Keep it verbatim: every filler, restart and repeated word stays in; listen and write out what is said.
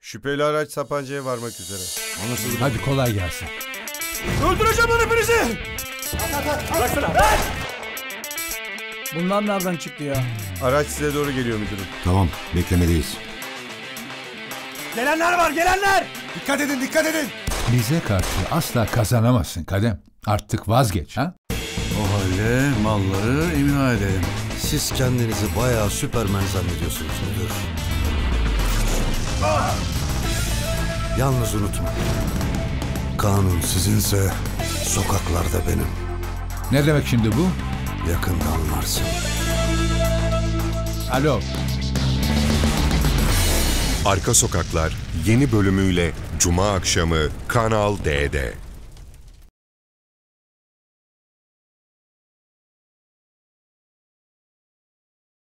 Şüpheli araç Sapanca'ya varmak üzere. Anlaşıldı. Hadi kolay gelsin. Öldüreceğim lan hepinizi! Bıraksana! Bırak! Bunlar nereden çıktı ya? Araç size doğru geliyor müdürüm. Tamam, beklemedeyiz. Gelenler var, gelenler! Dikkat edin, dikkat edin. Bize karşı asla kazanamazsın Kadem. Artık vazgeç ha? O halde malları imha edelim. Siz kendinizi bayağı Süpermen zannediyorsunuz müdür. Yalnız unutma. Kanun sizinse sokaklarda benim. Ne demek şimdi bu? Yakında anlarsın. Alo. Arka Sokaklar yeni bölümüyle Cuma akşamı Kanal D'de.